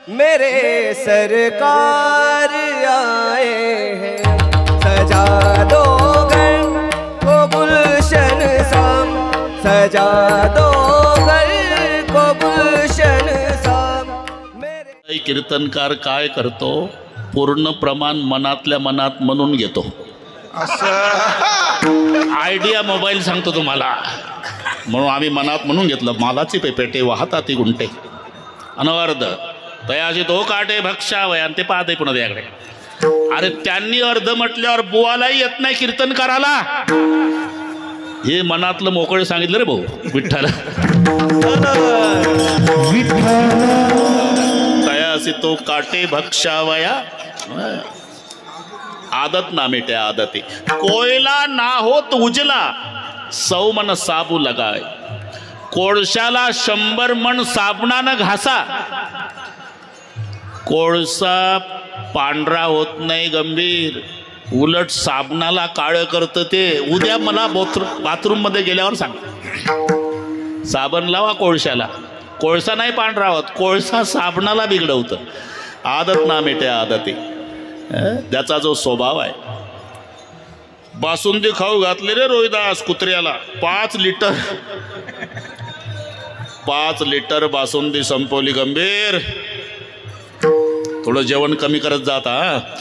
मेरे सरकार आए हैं, सजा दो घर को गुलशन सा, सजा दो घर को गुलशन सा। मेरे कीर्तनकार काय करतो, पूर्ण प्रमाण मनातल्या मनात म्हणून घेतो. आयडिया मोबाईल सांगतो तुम्हाला, म्हणून आम्ही मनात म्हणून घेतलं. मालाची पेपेटे वाहता ती गुंटे अनवर्ध तयाशी तो काटे भक्षावय, आणि ते पाहते पुन्हा त्याकडे. अरे त्यांनी अर्ध म्हटल्यावर बुवालाही येत नाही कीर्तनकाराला. हे मनातलं मोकळे सांगितलं रे भाऊ विठ्ठल. तयासी तो काटे भक्षावया, आदत ना मिटे आदती. कोयला ना होत उजला, 100 मन साबू लगाय. कोळशाला 100 मन साबणानं घासा, कोळसा पांढरा होत नाही गंभीर, उलट साबणाला काळं करतं ते. उद्या मला बाथरूम मध्ये गेल्यावर सांग, साबण लावा कोळशाला. कोळसा नाही पांढरा होत, कोळसा साबणाला बिघडवतं. आदत ना मिटे आदती, त्याचा जो स्वभाव आहे. बासुंदी खाऊ घातले रे रोहिदास कुत्र्याला, 5 लिटर बासुंदी संपवली गंभीर. थोडं जेवण कमी करत जाता.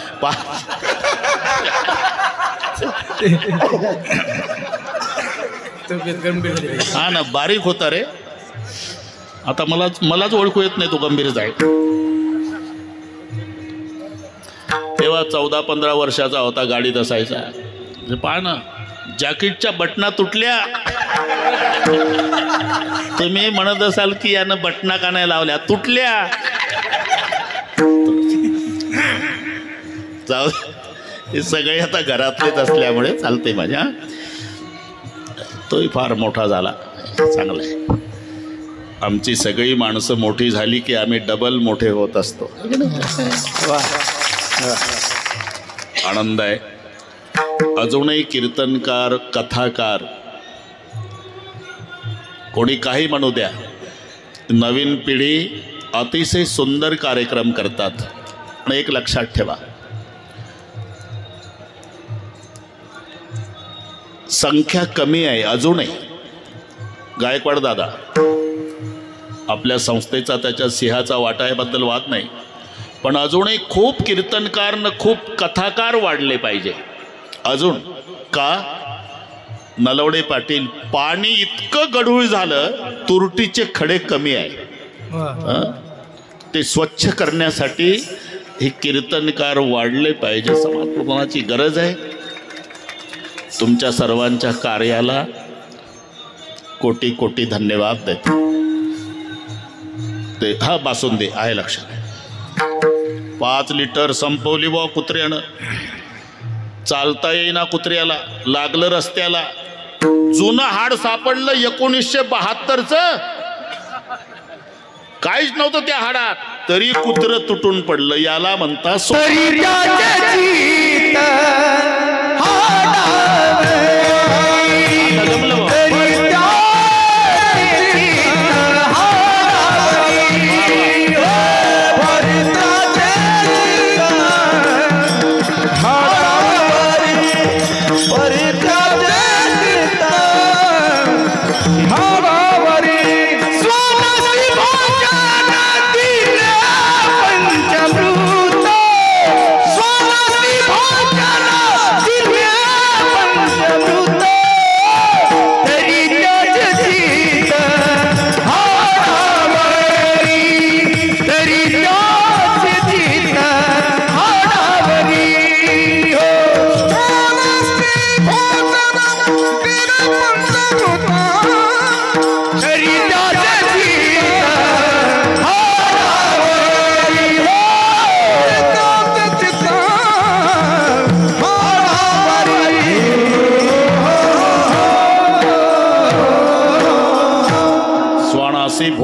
हा ना, बारीक होता रे. आता मलाच ओळखू येत नाही तो गंभीर जाय. तेव्हा 14-15 वर्षाचा होता, गाडीत असायचा. पहा ना, जॅकेटच्या बटना तुटल्या. तुम्ही म्हणत असाल की यानं बटना का नाही लावल्या, तुटल्या. जाऊ, हे सगळे आता घरातलेच असल्यामुळे चालते माझ्या. तोही फार मोठा झाला, चांगला आहे. आमची सगळी माणसं मोठी झाली की आम्ही डबल मोठे होत असतो. आनंद आहे. अजूनही कीर्तनकार, कथाकार, कोणी काही म्हणू द्या, नवीन पिढी अतिशय सुंदर कार्यक्रम करतात. आणि एक लक्षात ठेवा, संख्या कमी आहे अजूनही. गायकवाड दादा, आपल्या संस्थेचा, त्याच्या सिंहाचा वाटा याबद्दल वाद नाही, पण अजूनही खूप कीर्तनकार न खूप कथाकार वाढले पाहिजे अजून. का? नलवडे पाटील, पाणी इतकं गढूळ झालं, तुरटीचे खडे कमी आहे. ते स्वच्छ करण्यासाठी हे कीर्तनकार वाढले पाहिजे. समाज प्रबोधनाची गरज आहे. तुमच्या सर्वांच्या कार्याला कोटी कोटी धन्यवाद देतो. ते हा बासुंदी आहे लक्षात. 5 लिटर संपवली बा कुत्र्यानं. चालता येईना कुत्र्याला, लागलं रस्त्याला. जुनं हाड सापडलं 1972चं. काहीच नव्हतं त्या हाडात, तरी कुत्र तुटून पडलं. याला म्हणता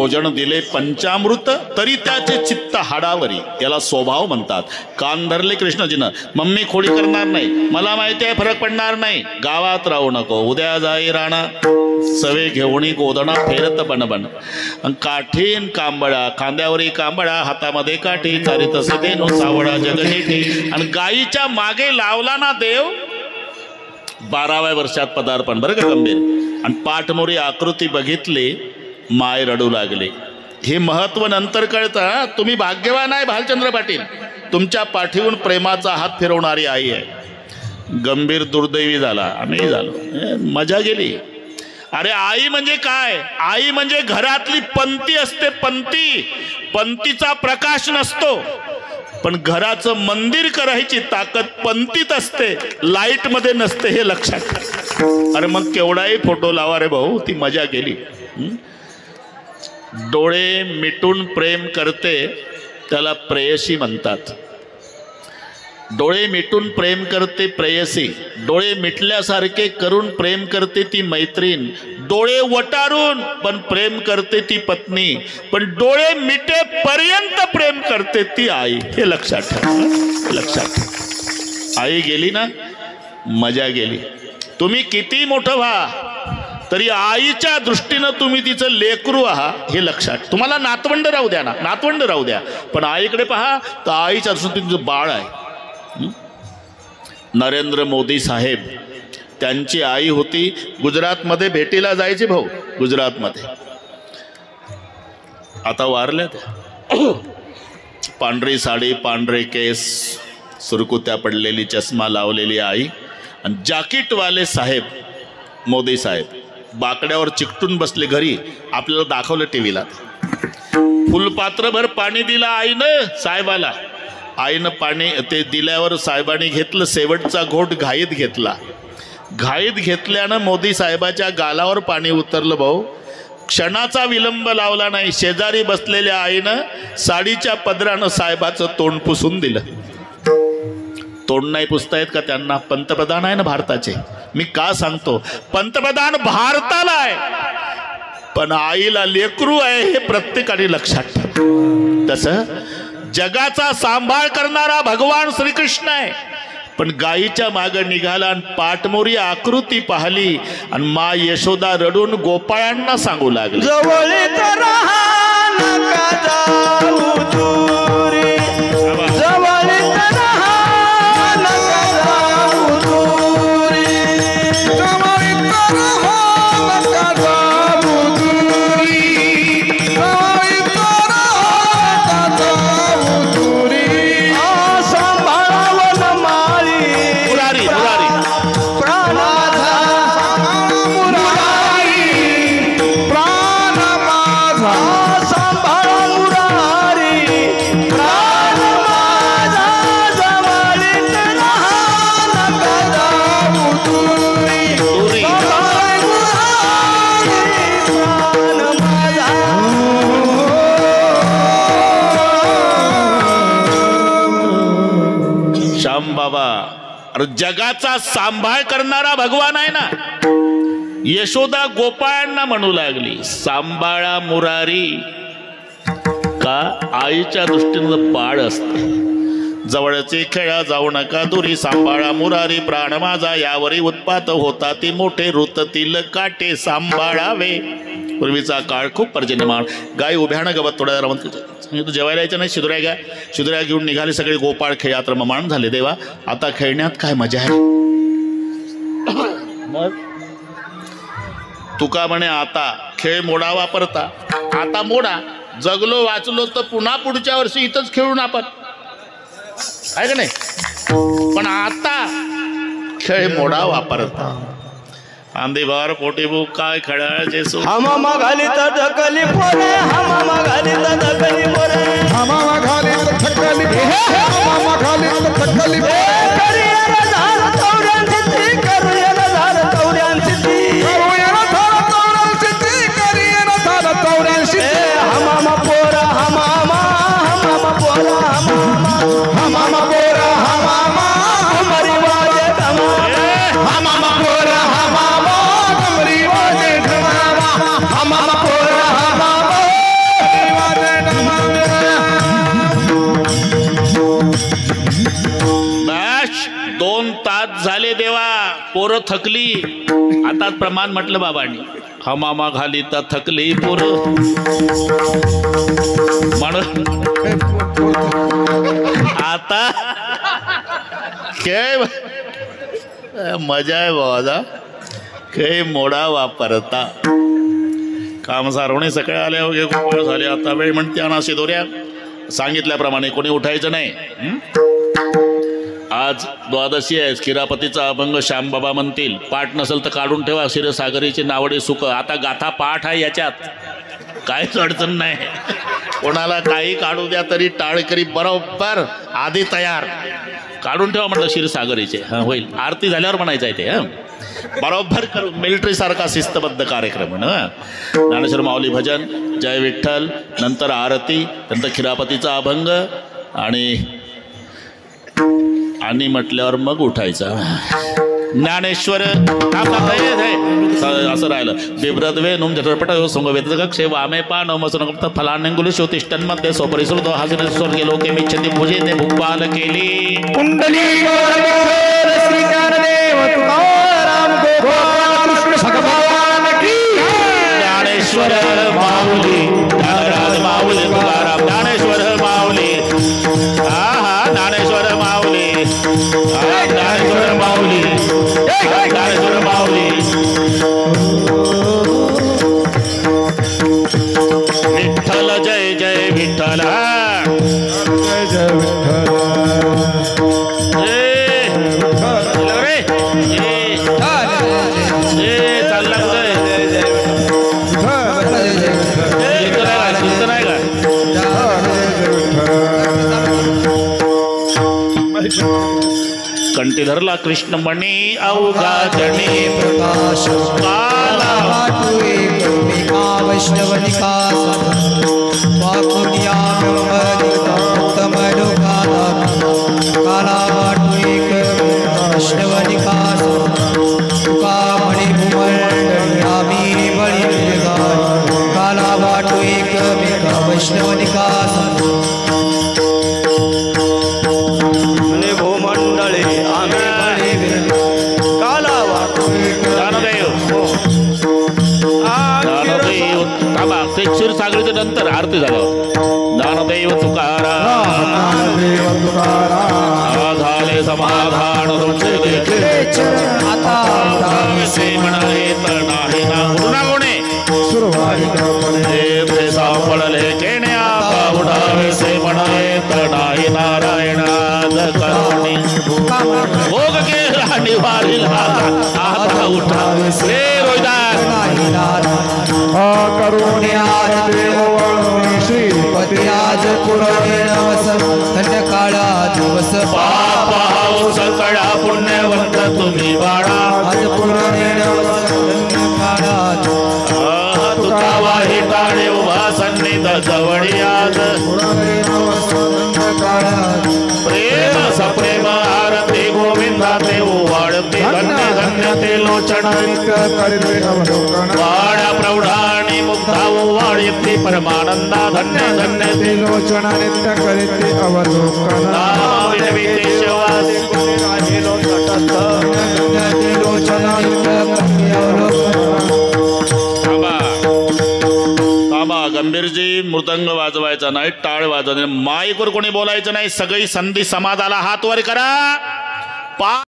भोजन दिले पंचामृत तरी त्याचे चित्त हाडावरी, याला स्वभाव म्हणतात. कान धरले कृष्णजीनं, मम्मी खोडी करणार नाही, मला माहिती आहे फरक पडणार नाही, गावात राहू नको, उद्या जाई राणा सवे घेऊणी गोदणा फेरत बनबन. काठीन कांबळा, खांद्यावरी कांबळा, हातामध्ये काठी, चारित तसे देनो सावळा जगनेठी. आणि गायीच्या मागे लावला ना देव, 12व्या वर्षात पदार्पण. बरं का गंभीर. आणि पाठमोरी आकृती बघितली, माय रडू लागली. हे महत्व नंतर कळतं. तुम्ही भाग्यवान आहे भालचंद्र पाटील, तुमच्या पाठीहून प्रेमाचा हात फिरवणारी आई आहे. गंभीर दुर्दैवी झाला, आम्ही झालो, मजा गेली. अरे आई म्हणजे काय? आई म्हणजे घरातली पंती असते, पंती. पंतीचा प्रकाश नसतो, पण घराचं मंदिर करायची ताकद पंतीत असते, लाईट मध्ये नसते, हे लक्षात ठेवा. अरे मग केवढाही फोटो लावा रे भाऊ, ती मजा गेली. डोळे मिटून प्रेम करते त्याला प्रेयसी म्हणतात. डोळे मिटून प्रेम करते प्रेयसी, डोळे मिटल्यासारखे करून प्रेम करते ती मैत्रीण, डोळे वटारून पण प्रेम करते ती पत्नी, पण डोळे मिटेपर्यंत प्रेम करते ती आई. हे लक्षात ठेवा, लक्षात ठेवा. आई गेली ना, मजा गेली. तुम्ही किती मोठं व्हा तरी आईच्या दृष्टीनं तुम्ही तिचं लेकरू आहात, हे लक्षात. तुम्हाला नातवंड राहू द्या ना, नातवंड राहू द्या, पण आईकडे पहा तर आईच्या दृष्टीनं तुमचं बाळ आहे. नरेंद्र मोदी साहेब, त्यांची आई होती, गुजरातमध्ये भेटीला जायची भाऊ, गुजरातमध्ये. आता वारल्या त्या. पांढरी साडी, पांढरे केस, सुरकुत्या पडलेली, चष्मा लावलेली आई. आणि जाकीटवाले साहेब, मोदी साहेब, बाकड्यावर चिकटून बसले घरी. आपल्याला दाखवलं टीव्हीला. फुलपात्रभर पाणी दिलं आईनं साहेबाला. आईनं पाणी ते दिल्यावर साहेबांनी घेतलं, शेवटचा घोट घाईत घेतला. घाईत घेतल्यानं मोदी साहेबाच्या गालावर पाणी उतरलं भाऊ. क्षणाचा विलंब लावला नाही. शेजारी बसलेल्या आईनं साडीच्या पदरानं साहेबाचं तोंड पुसून दिलं. तोंड नाही पुसता येत का त्यांना? पंतप्रधान आहे ना भारताचे. मी का सांगतो, पंतप्रधान भारताला आहे, पण आईला लेकरू आहे, हे प्रत्येकाने लक्षात ठेवा. तसं जगाचा सांभाळ करणारा भगवान श्रीकृष्ण आहे, पण गायीच्या मागे निघाला आणि पाठमोरी आकृती पाहिली आणि मा यशोदा रडून गोपाळांना सांगू लागली, जवळीत राहा नका जाऊ दूरी, जवळीत राहा नका जाऊ दूरी, जवळीत राहा नका जाऊ दूरी, जवळीत राहा नका जाऊ दूरी. सांभाळावन माळी मुरारी मुरारी प्राण माझा, मुरारी प्राण माझा, सांभाळा मुरारी प्राण माझा, जवळीत राहा नका जाऊ दूरी, दूरी. सांभाळा मुरारी प्राण माझा. श्याम बाबा, अरे जगाचा सांभाळ करणारा भगवान आहे ना. यशोदा गोपाळांना म्हणू लागली, सांभाळा मुरारी. का? आईच्या दृष्टीनं बाळ असते. जवळचे खेळा जाऊ नका दुरी, सांभाळा मुरारी प्राण माझा, यावरी उत्पात होता ती मोठे ऋततील काटे सांभाळावे. पूर्वीचा काळ खूप पर्जन्यमान. गाय उभ्यानं गवत थोड्या सांगितलं जेवायला यायचं नाही, शिदुऱ्या घ्या. शिदुऱ्या घेऊन निघाले सगळे गोपाळ खेळात रममाण झाले. देवा, आता खेळण्यात काय मजा आहे. मग तुका म्हणे आता खेळ मोडा वापरता, आता मोडा. जगलो वाचलो तर पुन्हा पुढच्या वर्षी इथंच खेळून आपण, आहे का नाही. पण आता खेळ मोडा वापरता. आंधीभार पोटीबू काय खेळायचे सो. हमामा घाली तर ढकली पोरे, हमामा घाली तर ढकली पोरे, हमामा घाली तर थकली, हमामा घाली तर थकली. करियर झार तवड्यांची ती, करियर झार तवड्यांची ती, करुयर झार तवड्यांची ती, करियर झार तवड्यांची ती. हमामा पोरा हमामा, हमामा पोरा हमामा, हमामा पोरा हमामा, हमारी वाजे धमामा, हमामा पोरा हमामा, कमरी वाजे धमामा, हमामा पोरा हमामा, पोरं थकली. आता प्रमाण म्हटलं बाबांनी, हमामा घाली तर थकली पोरं म्हणून आता काय मजा आहे बाबा. काही मोडा वापरता काम सारवणे सकाळी आल्या वगैरे खूप वेळ झाले. आता वेळ म्हणते ना शिदोऱ्या सांगितल्याप्रमाणे कोणी उठायचं नाही. आज द्वादशी आहे. खिरापतीचा अभंग श्यामबाबा म्हणतील. पाठ नसेल तर काढून ठेवा. क्षीरसागरीची नावडी सुख. आता गाथा पाठ आहे याच्यात, काहीच अडचण नाही. कोणाला काही काढू द्या तरी टाळकरी बरोबर आधी तयार. काढून ठेवा म्हटलं क्षीरसागरीचे. हां होईल. आरती झाल्यावर म्हणायचं आहे ते. हां बरोबर करून मिलिटरी सारखा शिस्तबद्ध कार्यक्रम ना. ज्ञानेश्वर माऊली भजन, जय विठ्ठल, नंतर आरती, नंतर खिरापतीचा अभंग आणि म्हटल्यावर मग उठायचा. ज्ञानेश्वर असं राहिलं. बिभ्रद्वे नुम झटपट संगवेद कक्षे वामे पा नवमसन फलांगुली शोतिष्ठन्मध्ये सोपरिसुर दो हासिन स्वर्गे लोके मिच्छति भुजे ते भूपाल केली. कुंडली श्री ज्ञानदेव तुकाराम गोपाळ कृष्ण भगवान की. ज्ञानेश्वर माऊली, ज्ञानराज माऊली तुकाराम. ज्ञानेश्वर माऊली, हा हा ज्ञानेश्वर माऊली, ज्ञानेश्वर माऊली, ज्ञानेश्वर माऊली. विठ्ठल जय जय विठ्ठल. कंठी धरला कृष्णमणी अवघा जणी प्रकाश काला वाटू एका वैष्णव निकास वाकुनिया उत्तम लोकाला काला वाटू एक वैष्णव निकास तुका म्हणे भूमंडळी आम्ही बळी काला वाटू एक वैष्णव निकास क्षीरसागरीच्या नंतर आरती झाल्यावर ज्ञानदेव तुकाराम झाले समाधान तुमचे देखे आता म्हणाले तर नाही ना उडूना कोणे सापडले केण्या उडावे से म्हणाले तर नाही नारायणाद करुणी भोग केला निवारीला आता उठावे से रोहिदास श्रीपतिराज पुरवे नवस धन्यकाळा दिवस पापा सकळा पुण्यवंत तुम्ही बाळा आज पुरवे नवस धन्यकाळा तुका वाही टाळे उभा सन्निध जवळी आज प्रेम सप्रेम आरती गोविंदा ते ओवाळते धन्य धन्य ते लोचन वाड्या प्रौढाणी मुग्धा ओवाळते परमानंदा धन्य धन्य ते लोचन नित्य करीते अवलोकन नाम विनविते शिवास गंभीरजी मृदंग वाजवायचा नाही, टाळ वाजवायचा नाही, माईकवर कोणी बोलायचं नाही. सगळी संधी समाजाला हात वर करा.